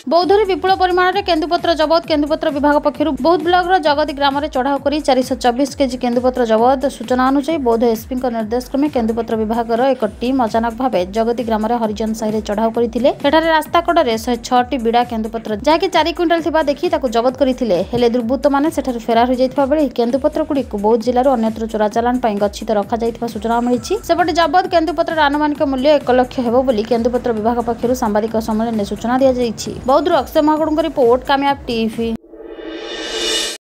बौद्धरे विपुल परिमाण में केन्दुपत्र जबत केन्दुपत्र विभाग पक्षर बौद्ध ब्लॉक जगती ग्राम में चढ़ाऊ कर 424 केजी केन्दुपत्र जबत। सूचना अनुसार बौद्ध एसपी निर्देश क्रमे केन्दुपत्र विभाग एक टीम अचानक भाव जगती ग्राम में हरिजन साहि चढ़ाऊ करते रास्ता कड़े 106 बिड़ा केन्दुपत्र जहाँकि 4 क्विंटाल देखि जबत करते दुर्बृत्त मैंने फेरार हो जाता बेले केन्दुपत्र गुड़िक बौद्ध जिलार अन्यत्र चोरा चालान गच्छित रखा सूचना मिली। सेपटे जबत केन्दुपत्र आनुमानिक मूल्य 1 लाख हेबो बोली केन्दुपत्र विभाग पक्षर सांबादिक सम्मेलन में सूचना दी जाइछि। बौद्धरू अक्षय महागुड़ रिपोर्ट कामयाब टीवी।